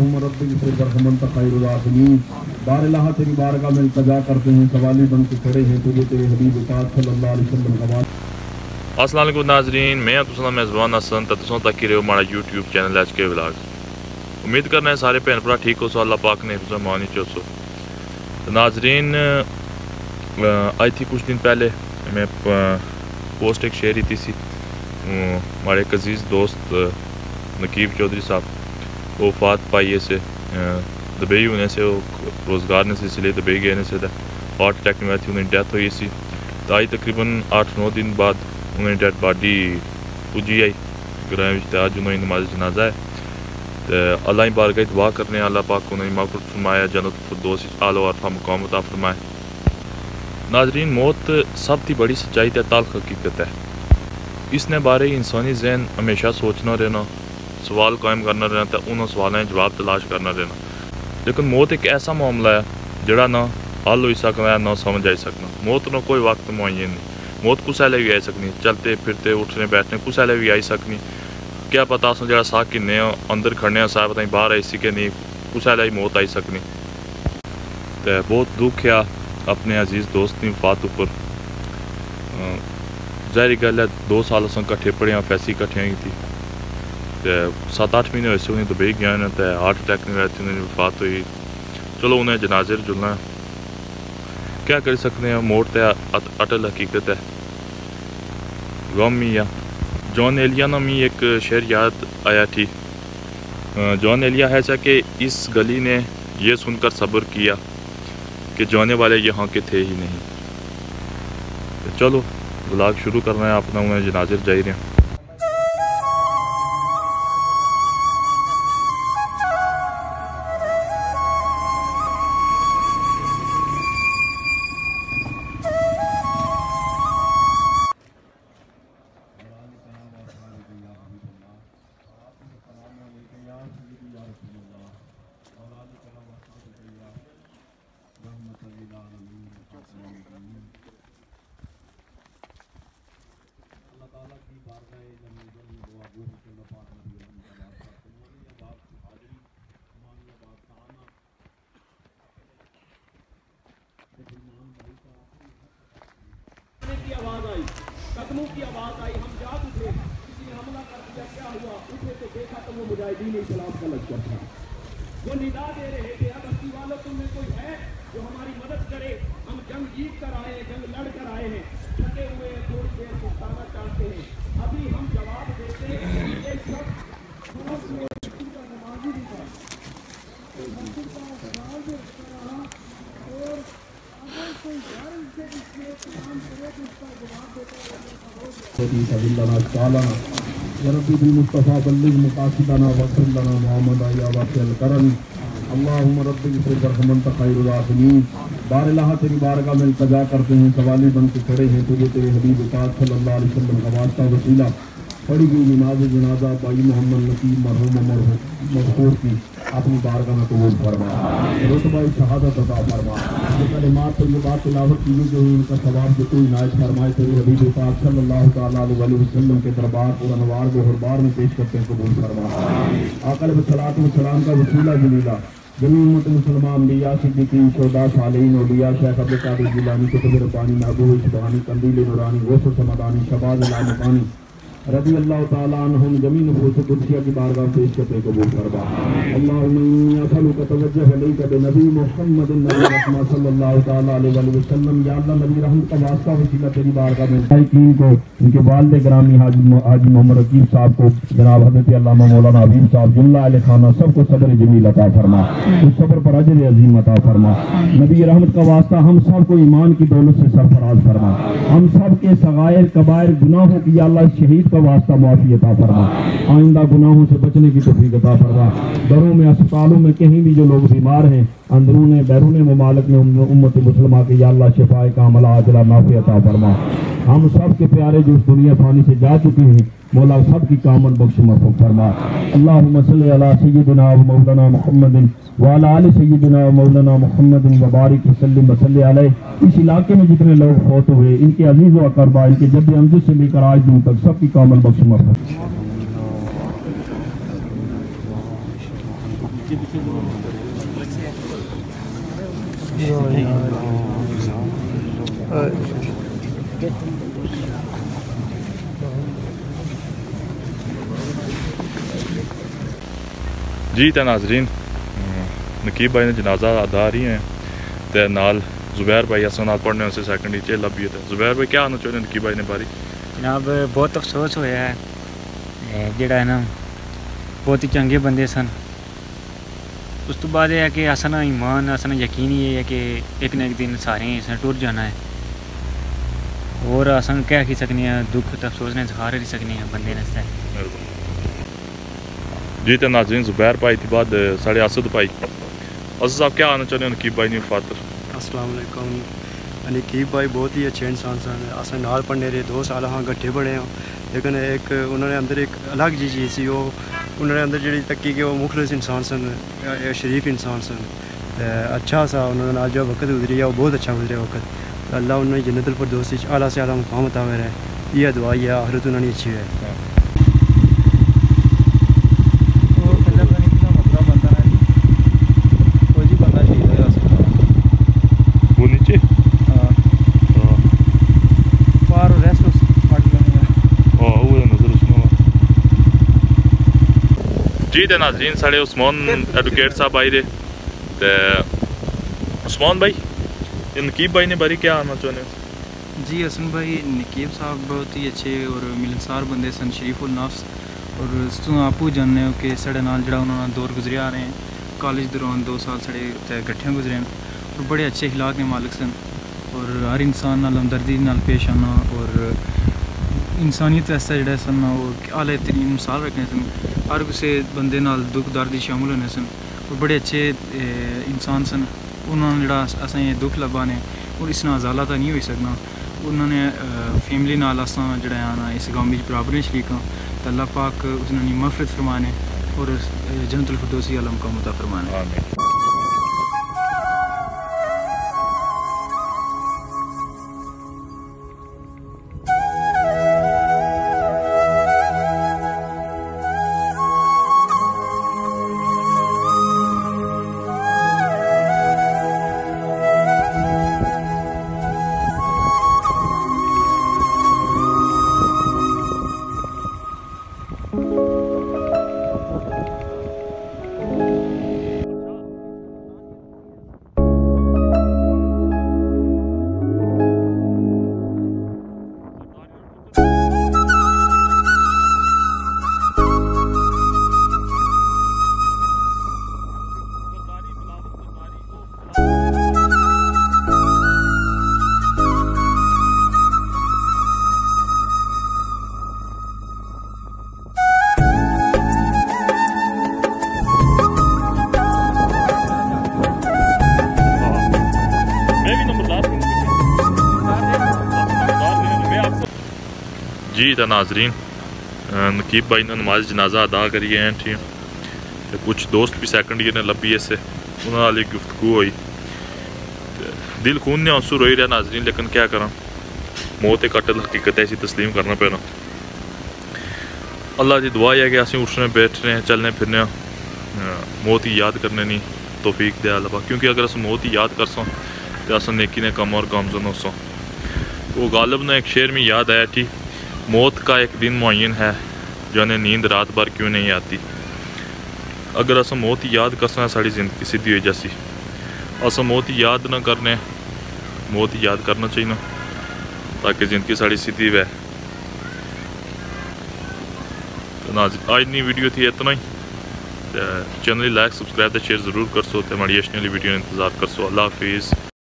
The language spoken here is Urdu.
اللہم رب اغفر وارحم انت خیر الراحمین۔ بار الہ تیری بارگاہ میں التجا کرتے ہیں، سوالی بن کے کھڑے ہیں تجھے تیرے حبیب پاک صلی اللہ علیہ وسلم کا واسطہ۔ السلام علیکم ناظرین، میں تساں دا میزبان حسن تے تساں تک رہے ہو ہمارا YouTube channel H K vlogs. امید کرنا ہے سارے بھین بھرا ٹھیک ہو سو، اللہ پاک نے حفظ و امان وچ ہو سو۔ ناظرین آئی تھی کچھ دن پہلے میں پوسٹ ایک شیئر کی سی، ہمارے ایک عزیز دوست نقیب چودھری صاحب وہ وفات پائیے سے دبئی ہونے سے، وہ روزگار نے سلسلے دبئی گئے سے ہارٹ اٹیک میں تھی، انہیں ڈیتھ ہوئی سی۔ تو آئی تقریباً 8-9 دن بعد انہیں ڈیڈ باڈی پجی آئی گراں وچ، آج انہیں نماز جنازہ ہے۔ تو اللہ بارگاہ دعا کرنے اللہ پاک انہیں مغفرت فرمایا، جنت الفردوس اعلیٰ و عرفہ مقام عطا فرمائے۔ ناظرین موت سب تھی بڑی سچائی تے تلخ حقیقت ہے، اس نے بارے انسانی ذہن ہمیشہ سوچنا رہنا، سوال قائم کرنا رہنا تے انہوں سوالیں جواب تلاش کرنا رہنا۔ لیکن موت ایک ایسا معاملہ ہے جڑا نہ حل ہوئی سکنا ہے نہ سمجھ آئی سکنا۔ موت نہ کوئی وقت معین نہیں، موت کس ویلے بھی آئی سکنی، چلتے پھرتے اٹھنے بیٹھنے کس ویلے بھی آئی سکنی۔ کیا پتا اساں جڑا سا کنے اندر کھڑنے ہیں صاحب پتہ باہر آئی سی کہ نہیں، کس ویلے ہی موت آئی سکنی۔ تے بہت دکھ ہے اپنے عزیز دوست کی وفات اوپر۔ ظاہری گل ہے 2 سال اساں کٹھے پڑھے ہیں، فیسی کٹھے کی تھی، 7-8 مہینے ہوئے سے انہیں دبئی گیا نا، تو ہارٹ اٹیک نہیں رہتی انہیں وفات ہوئی۔ چلو انہیں جنازے جلنا ہے، کیا کر سکتے ہیں، موت تے اٹل حقیقت ہے۔ غم ہی ہے۔ جان ایلیا نامی ایک شعر یاد آیا تھی، جان ایلیا ہے ایسا کہ اس گلی نے یہ سن کر صبر کیا کہ جانے والے یہاں کے تھے ہی نہیں۔ چلو ولاگ شروع کرنا ہے اپنا، انہیں جنازے جائی رہے ہیں۔ کی آواز آئی، قدموں کی آواز آئی، ہم جاگ اٹھے، کسی نے حملہ کر دیا، کیا ہوا؟ اٹھے تو دیکھا تو وہ مجاہدین اسلام کا لشکر تھا۔ وہ ندا دے رہے تھے، اب بستی والوں تم میں کوئی ہے جو ہماری مدد کرے، ہم جنگ جیت کر آئے ہیں، جنگ لڑ کر آئے ہیں، تھکے ہوئے ہیں، تھوڑی دیر پچھتانا چاہتے ہیں۔ ابھی ہم جواب دیتے ہیں، ایک شخص مسجد کا نمازی بھی تھا، مسجد کا نمازی رہا، اور اگر کوئی گھر سے اس میں کام کرے تو اس کا جواب دیتا ہے۔ یا ربی بالمصطفیٰ بلغ مقاصدنا واغفر لنا محمد یا واسع الکرم۔ اللہم رب اغفر وارحم انت خیر الراحمین۔ بار الہ تیری بارگاہ میں التجا کرتے ہیں، سوالی بن کے کھڑے ہیں تجھے تیرے حبیب پاک صلی اللہ علیہ وسلم کا واسطہ وسیلہ۔ پڑھی گئی نماز جنازہ بھائی محمد نقیب مرحوم مغفرت کی اپنی بارگاہ میں قبول فرما، رتبہ شہادت عطا فرما۔ جو کلمات طیبات تلاوت کی جو ان کا ثواب جو کوئی عنایت فرمائے تیرے حبیب پاک صلی اللہ تعالیٰ علیہ وسلم کے دربار اور انوار و حربار میں پیش کرتے ہیں، قبول فرما۔ آقا علیہ الصلوۃ والسلام کا وسیلہ جلیلہ جمیع امت مسلمان انبیاء صدیقین شہداء صالحین اولیاء شیخ عبد القادر جیلانی قطب ربانی محبوب سبحانی قندیل نورانی غوث سمدانی شباز العالمانی رضی اللہ تعالیٰ عنہم جمیع نفوس قدسیہ کی بارگاہ پیش کرتے قبول فرما۔ اللہم انی اسألک توجہ علیک بنبی محمد نبی رحمہ صلی اللہ تعالیٰ علیہ وسلم۔ یا اللہ نبی رحمت کا واسطہ وسیلہ تیری بارگاہ میں سائقین کو، ان کے والد گرامی حاجی محمد رقیب صاحب کو، جناب حضرت علامہ مولانا حبیب صاحب جملہ اہل خانہ سب کو صبر جمیل عطا فرما، اس صبر پر اجر عظیم عطا فرما۔ نبی رحمت کا واسطہ ہم سب کو ایمان کی دولت سے سرفراز فرما، ہم سب کے صغائر کبائر گناہوں کی یا اللہ شہید کا واسطہ معافی عطا فرما، آئندہ گناہوں سے بچنے کی توفیق عطا فرما۔ گھروں میں اسپتالوں میں کہیں بھی جو لوگ بیمار ہیں، اندرون بیرون ممالک میں امت مسلمہ کے یا اللہ شفائے کاملہ عاجلہ نافع عطا فرما۔ ہم سب کے پیارے جو اس دنیا فانی سے جا چکے ہیں، مولا سب کی کامن بخش مرحوم فرما۔ اللہم صلی علی سیدنا و مولانا محمد وعلی آل سیدنا و مولانا محمد وبارک وسلم وصلی علیہ۔ اس علاقے میں جتنے لوگ فوت ہوئے، ان کے عزیز و اقربا، ان کے جد امجد سے لے کر آج دن تک سب کی کامل بخش مرحوم۔ جی تے ناظرین نقیب بھائی نے جنازہ ادا رہی ہیں تے نال زبیر بھائی اساں نال پڑھنے سے سیکنڈ وچ لبھی تے زبیر بھائی کیا آنا چاہتے ہیں نقیب بھائی نے باری؟ جناب بہت افسوس ہویا ہے جڑا ہے نا بہت ہی چنگے بندے سن. اس تو بعد یہ ہے کہ اصل ایمان اصل یقین یہ ہے کہ ایک نہ ایک دن سارے اسے ٹر جانا ہے اور اصل کہہ کی سکنے ہیں دکھ تے افسوس نے اظہار کر سکنے ہیں بندے نے. جی تے ناظرین زبیر بھائی تھی بعد ساڑھے اسد بھائی. اسد صاحب کیا آنا چاہتے ہیں نقیب بھائی نے وفات پر؟ السلام علیکم. نقیب بھائی بہت ہی اچھے انسان سن. اصل نال پڑھنے رہے 2 سال ہاں گٹھے بڑے ہوں لیکن ایک انہوں نے اندر ایک الگ جی چیز سی وہ انہوں نے اندر جڑی تکی کہ وہ مخلص انسان سن شریف انسان سن. اچھا سا انہوں نے جو وقت گزری ہے وہ بہت اچھا گزرا وقت. اللہ انہوں نے جنت الفردوس اعلیٰ سے اعلیٰ مقام عطا کرے. یہ دعا ہے آخرت انہوں نے اچھی ہے. جی تے ناظرین ساڑھے عثمان ایڈوکیٹ صاحب آئی رہے تے عثمان بھائی نقیب بھائی نے باری کیا آنا چاہتے ہیں؟ جی حسن بھائی نقیب صاحب بہت ہی اچھے اور ملنسار بندے سن شریف النفس اور آپ جاننے ہو کہ سڑے نال جڑا انہوں نے دور گزرے آ رہے ہیں کالج دوران 2 سال سڑے گٹھیاں گزرے ہیں اور بڑے اچھے اخلاق کے مالک سن اور ہر انسان نال ہمدردی نال پیش آنا اور انسانیت ایسا جڑا سن وہ اعلیٰ ترین مثال رکھنے سن. ہر کسی بندے نال دکھ درد شامل ہونے سن اور بڑے اچھے انسان سن. انہوں نے جڑا اساں یہ دکھ لبا نے اور اس نال ازالہ تو نہیں ہوئی سکنا. انہوں نے فیملی نال اساں جڑا آنا اس غم وچ برابر شریک ہاں تو اللہ پاک اس نے مغفرت فرمانے اور جنت الفردوس اعلیٰ مقام عطا فرمانے. آمین. جی تا ناظرین نقیب بھائی نے نماز جنازہ ادا کری ہیں ٹھیک کچھ دوست بھی سیکنڈ ایئر نے لبھی سے انہوں نے گفتگو ہوئی دل خون نے آنسو روئی رہا ناظرین لیکن کیا کریں موت ایک اٹل حقیقت ہے اسی تسلیم کرنا پینا. اللہ کی دعا ہے کہ اسی اٹھنے بیٹھنے چلنے پھرنے موت ہی یاد کرنے نہیں توفیق دے اللہ کیونکہ اگر اصل موت ہی یاد کر سوں تو اصل نیکی نے کم اور گامزن ہو سوں. وہ غالب نے ایک شعر میں یاد آیا تھی موت کا ایک دن معین ہے جو انہیں نیند رات بھر کیوں نہیں آتی. اگر اصل موت یاد کرسنا ساری زندگی سیدھی ہو جیسی اصل موت یاد نہ کرنے موت یاد کرنا چاہیے نا تاکہ زندگی ساری سیدھی وے. آج نی ویڈیو تھی اتنا ہی. چینل لائک سبسکرائب شیئر ضرور کر سو تو ہماری اشنی والی ویڈیو انتظار کر سو. اللہ حافظ.